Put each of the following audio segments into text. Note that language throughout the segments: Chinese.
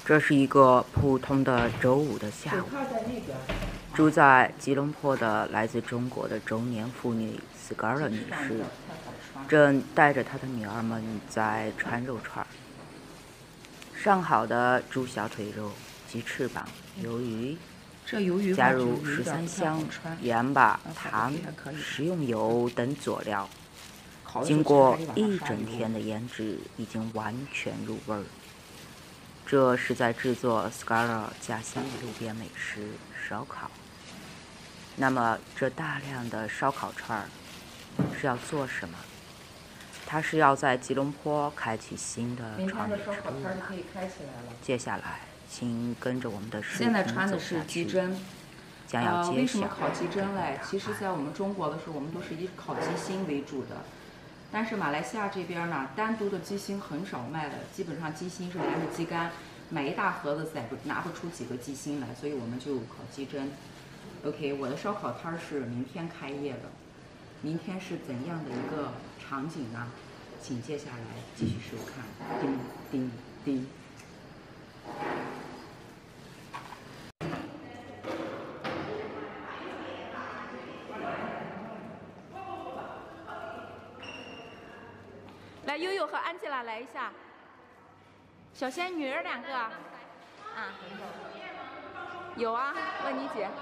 这是一个普通的周五的下午，住在吉隆坡的来自中国的中年妇女斯卡尔女士，正带着她的女儿们在串肉串，上好的猪小腿肉、鸡翅膀、鱿鱼，加入13香、盐巴、糖、食用油等佐料，经过一整天的腌制，已经完全入味儿。这是在制作斯卡尔家乡的路边美食烧烤。那么这大量的烧烤串儿是要做什么？它是要在吉隆坡开启新的创业之路吗？接下来请跟着我们的视频现在穿的是鸡胗， 将要揭晓。 为什么烤鸡胗嘞？其实，在我们中国的时候，我们都是以烤鸡心为主的。但是马来西亚这边呢，单独的鸡心很少卖的，基本上鸡心是连着鸡肝，买一大盒子拿不出几个鸡心来，所以我们就烤鸡胗。OK， 我的烧烤摊是明天开业的，明天是怎样的一个场景呢？请接下来继续收看。叮叮叮。来，悠悠和安吉拉来一下，小仙女儿2个，啊，有啊，问你姐。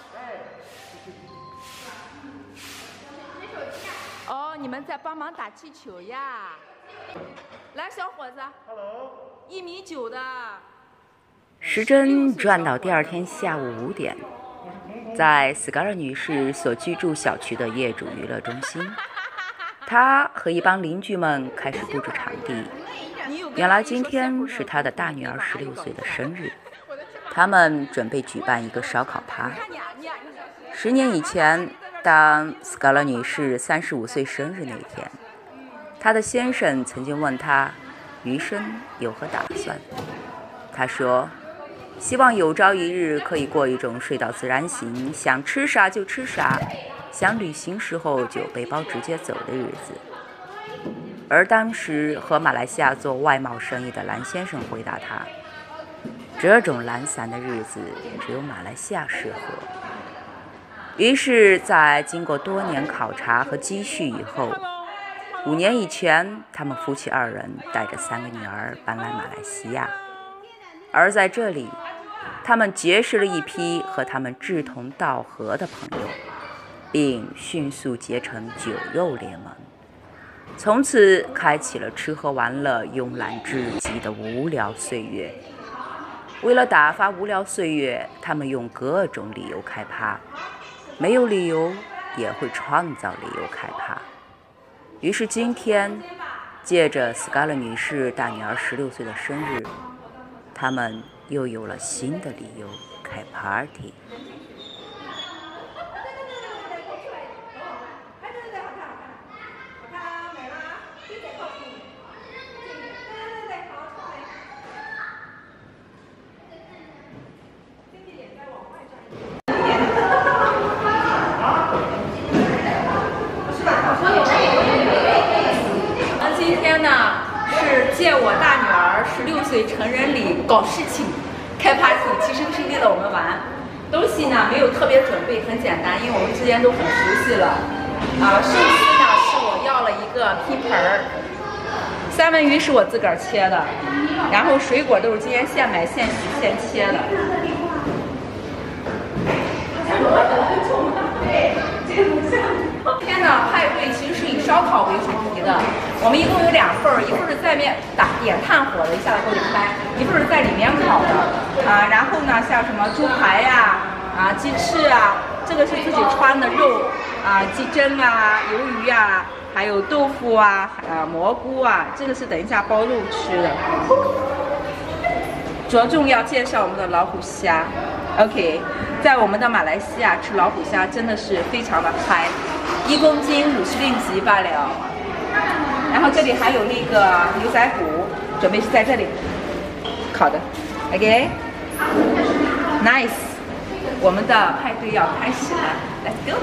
哦，你们在帮忙打气球呀？来，小伙子 ，1.9米的。 时针转到第二天下午5点，在斯卡尔女士所居住小区的业主娱乐中心。他和一帮邻居们开始布置场地。原来今天是他的大女儿16岁的生日，他们准备举办一个烧烤趴。10年以前，当斯卡拉女士35岁生日那天，她的先生曾经问她余生有何打算。她说，希望有朝一日可以过一种睡到自然醒，想吃啥就吃啥，想旅行时候就背包直接走的日子。而当时和马来西亚做外贸生意的蓝先生回答他，这种懒散的日子只有马来西亚适合。于是在经过多年考察和积蓄以后，5年以前，他们夫妻2人带着3个女儿搬来马来西亚。而在这里，他们结识了一批和他们志同道合的朋友，并迅速结成酒肉联盟，从此开启了吃喝玩乐、慵懒至极的无聊岁月。为了打发无聊岁月，他们用各种理由开趴，没有理由也会创造理由开趴。于是今天，借着斯卡勒女士大女儿16岁的生日，他们又有了新的理由开 party。 借我大女儿16岁成人礼搞事情，开 party， 其实是为了我们玩。东西呢没有特别准备，很简单，因为我们之间都很熟悉了。寿司呢是我要了一个拼盆儿，三文鱼是我自个儿切的，然后水果都是今天现买现洗现切的。今天呢派对其实是以烧烤为主题的，我们一共有2份儿，一份是在面点炭火的，一下子够你开；一份是在里面烤的然后呢，像什么猪排呀、鸡翅啊，这个是自己穿的肉鸡胗啊、鱿鱼啊，还有豆腐啊、蘑菇啊，这个是等一下包肉吃的。着重要介绍我们的老虎虾。OK， 在我们的马来西亚吃老虎虾真的是非常的嗨，1公斤50令吉罢了。然后这里还有那个牛仔骨，准备是在这里烤的。OK，nice， 我们的派对要开始了 ，Let's go。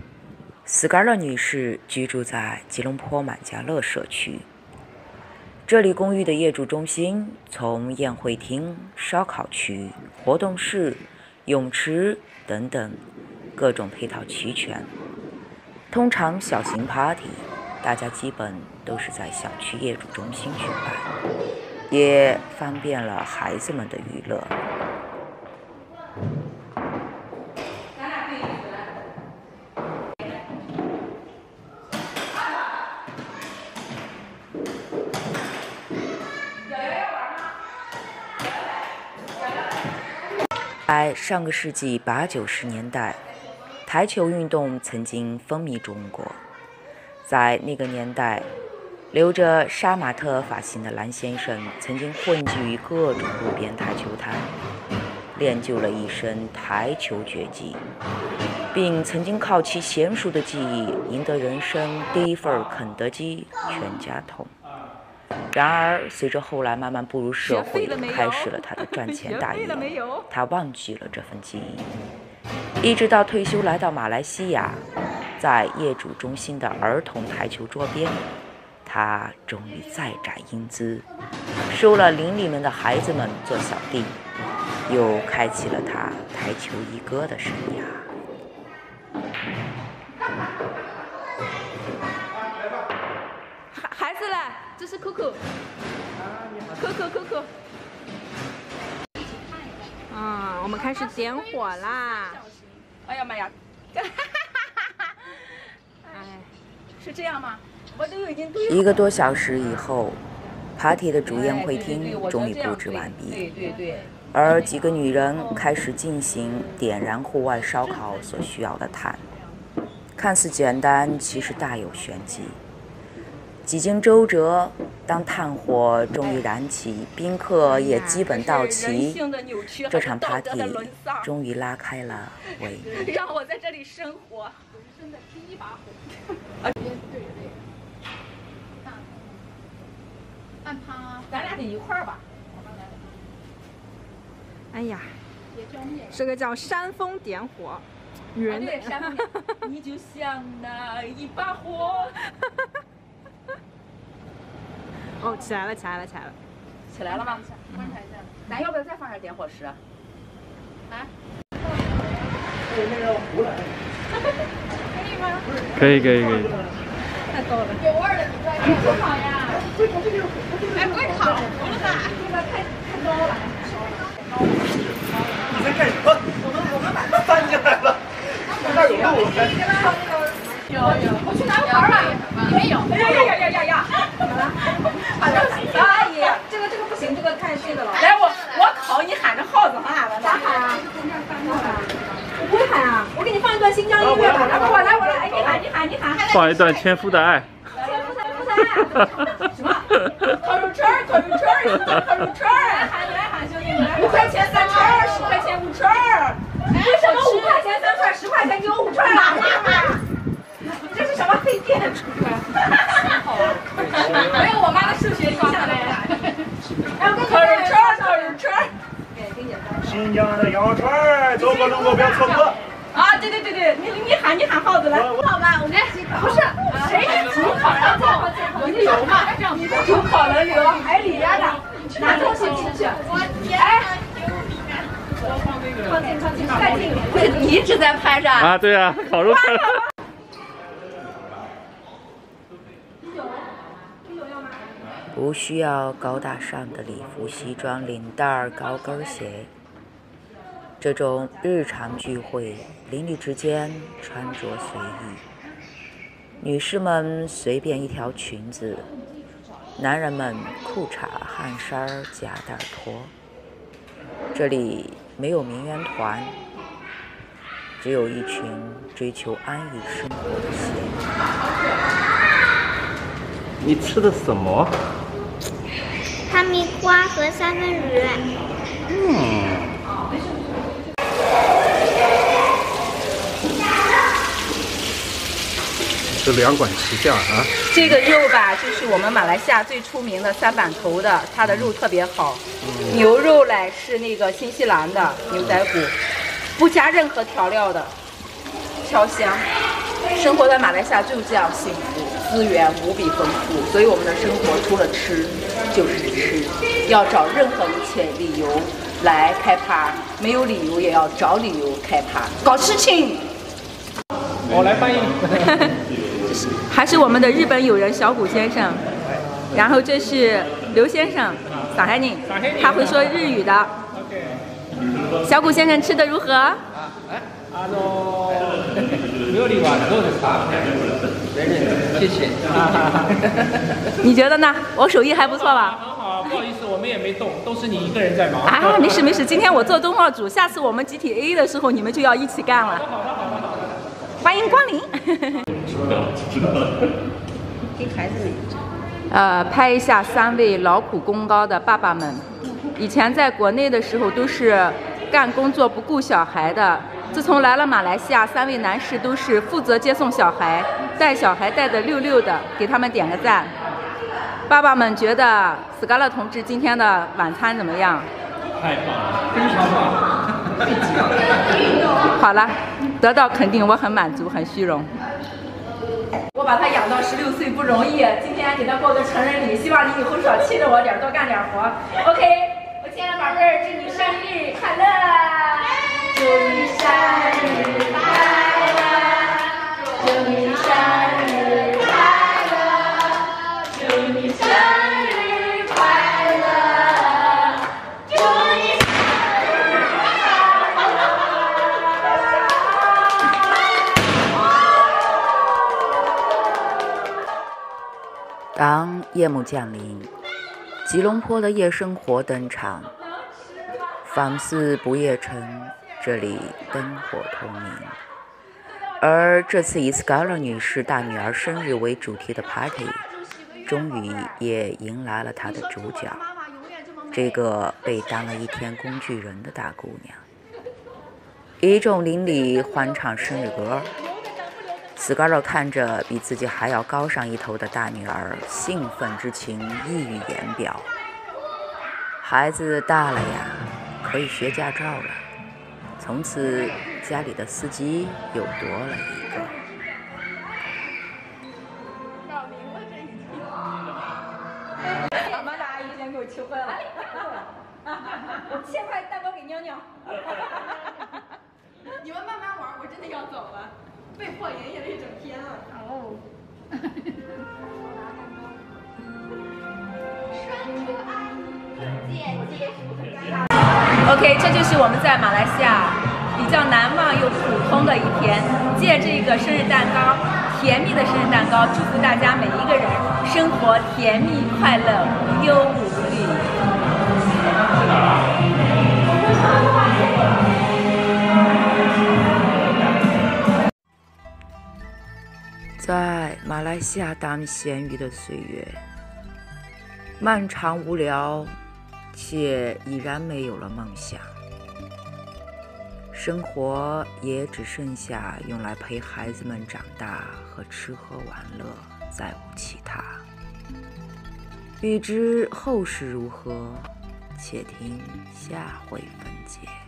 斯卡勒女士居住在吉隆坡满家乐社区。 这里公寓的业主中心从宴会厅、烧烤区、活动室、泳池等等各种配套齐全。通常小型 party， 大家基本都是在小区业主中心举办，也方便了孩子们的娱乐。在上个世纪80、90年代，台球运动曾经风靡中国。在那个年代，留着杀马特发型的蓝先生曾经混迹于各种路边台球摊，练就了一身台球绝技，并曾经靠其娴熟的技艺赢得人生第一份肯德基全家桶。然而，随着后来慢慢步入社会，开始了他的赚钱大业，他忘记了这份技艺，一直到退休来到马来西亚，在业主中心的儿童台球桌边，他终于再展英姿，收了邻里们的孩子们做小弟，又开启了他台球一哥的生涯。 孩子嘞，这是 Coco。Coco。 我们开始点火啦！ 哎呀妈呀！是这样吗？我都已经 1个多小时以后，party 的主宴会厅终于布置完毕。 对。 而几个女人开始进行点燃户外烧烤所需要的炭，看似简单，其实大有玄机。几经周折，当炭火终于燃起，宾客也基本到齐，这场 party 终于拉开了帷幕。 让我在这里生活，人生的第一把火。对，按趴，咱俩得一块儿吧。 哎呀，这个叫煽风点火，女人的。 煽风点火，你就像那一把火。 哦，起来了吗？ 观察一下。咱要不要再放点点火石啊？ 可以。 太高了。 有味儿的，你不好呀。哎，不会烤，我们把这个太高了。 你在干什么？我们把它翻进来了。那有路。 有，我去拿个盘吧。里面有。呀！怎么了？哎呀，这个不行，这个太这个了。来，我烤，你喊着耗子喊俺们。 咋喊啊？我不会喊啊，我给你放一段新疆音乐吧。 来，我来，哎，你喊。 放一段《千夫的爱》。 什么？烤肉串，烤肉串。来喊，兄弟们，5块钱3串，10块钱5串。为什么5块钱3串，10块钱就5串了？你这是什么黑店？好啊，没有我妈的数学印象嘞。烤肉串。 新疆的羊肉串，走过路过不要错过。 啊，对，你喊耗子来。 好吧，我们不是谁主烤让轮流嘛？你这主烤轮流，还里边的拿东西进去。哎，靠近，再近一点。你一直在拍上啊？对啊，烤肉串。 不需要高大上的礼服、西装、领带、高跟鞋，这种日常聚会，邻里之间穿着随意，女士们随便一条裙子，男人们裤衩、汗衫夹带拖。这里没有名媛团，只有一群追求安逸生活的闲人。 你吃的什么？ 哈密瓜和三文鱼。 这两管齐下啊！ 这个肉吧，就是我们马来西亚最出名的3板头的，它的肉特别好。牛肉嘞是那个新西兰的牛仔骨，不加任何调料的，飘香。生活在马来西亚就这样幸福。 资源无比丰富，所以我们的生活除了吃就是吃，要找任何一切理由来开趴，没有理由也要找理由开趴，搞事情。 我来翻译。 还是我们的日本友人小谷先生，然后这是刘先生，上海人，他会说日语的。小谷先生吃的如何？ 料理はどうですか？谢谢。 你觉得呢？我手艺还不错吧？ 很好，不好意思，我们也没动，都是你一个人在忙。 啊，没事没事，今天我做东道主，下次我们集体 A 的时候，你们就要一起干了。欢迎光临。 给孩子们。 拍一下3位劳苦功高的爸爸们。以前在国内的时候都是干工作不顾小孩的，自从来了马来西亚，3位男士都是负责接送小孩，带小孩带得溜溜的，给他们点个赞。爸爸们觉得斯卡勒同志今天的晚餐怎么样？ 太棒了，非常棒。 好了，得到肯定，我很满足，很虚荣。我把他养到16岁不容易，今天给他过个成人礼，希望你以后少气着我点，多干点活。OK， 我亲爱的宝贝儿，祝你生日快乐！祝你生日快乐！祝你生日快乐！祝你生日快乐！祝你生日快乐！ 当夜幕降临，吉隆坡的夜生活登场，仿似不夜城，这里灯火通明。而这次以 Scarlett 女士大女儿生日为主题的 party， 终于也迎来了她的主角，这个被当了一天工具人的大姑娘。一众邻里欢唱生日歌。Scarlett 看着比自己还要高上一头的大女儿，兴奋之情溢于言表。孩子大了呀，可以学驾照了。从此家里的司机又多了一个。 妈妈阿姨先给我气坏了。我切块蛋糕给妞妞。你们慢慢玩，我真的要走了。被迫营业了一整天了。哦。 OK， 这就是我们在马来西亚比较难忘又普通的一天。借这个生日蛋糕，甜蜜的生日蛋糕，祝福大家每一个人生活甜蜜快乐，无忧无虑。 在马来西亚当咸鱼的岁月，漫长无聊，且已然没有了梦想，生活也只剩下用来陪孩子们长大和吃喝玩乐，再无其他。欲知后事如何，且听下回分解。